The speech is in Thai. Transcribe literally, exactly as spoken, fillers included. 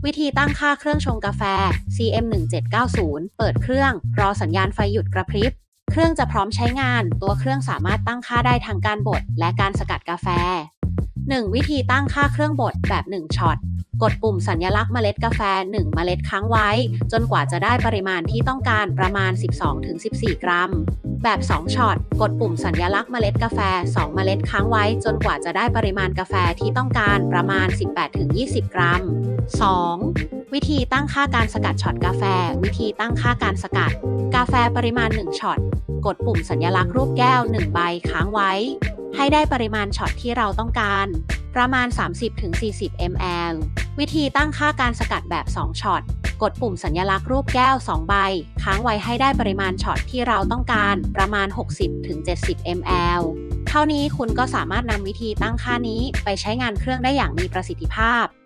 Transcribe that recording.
วิธีตั้งค่าเครื่องชงกาแฟ ซี เอ็ม หนึ่งเจ็ดเก้าศูนย์ เปิดเครื่องรอสัญญาณไฟหยุดกระพริบเครื่องจะพร้อมใช้งานตัวเครื่องสามารถตั้งค่าได้ทั้งการบดและการสกัดกาแฟ หนึ่ง วิธีตั้งค่าเครื่องบดแบบหนึ่งช็อตกดปุ่มสัญลักษณ์เมล็ดกาแฟหนึ่งเมล็ดค้างไว้จนกว่าจะได้ปริมาณที่ต้องการประมาณ สิบสองถึงสิบสี่ กรัมแบบสองช็อตกดปุ่มสัญลักษณ์เมล็ดกาแฟสองเมล็ดค้างไว้จนกว่าจะได้ปริมาณกาแฟที่ต้องการประมาณ สิบแปดถึงยี่สิบ กรัม สอง วิธีตั้งค่าการสกัดช็อตกาแฟวิธีตั้งค่าการสกัดกาแฟปริมาณหนึ่งช็อตกดปุ่มสัญลักษณ์รูปแก้วหนึ่งใบค้างไว้ให้ได้ปริมาณช็อตที่เราต้องการประมาณ สามสิบถึงสี่สิบ มิลลิลิตร วิธีตั้งค่าการสกัดแบบสองช็อตกดปุ่มสัญลักษณ์รูปแก้วสองใบค้างไว้ให้ได้ปริมาณช็อตที่เราต้องการประมาณ หกสิบถึงเจ็ดสิบ มิลลิลิตร เท่านี้คุณก็สามารถนำวิธีตั้งค่านี้ไปใช้งานเครื่องได้อย่างมีประสิทธิภาพ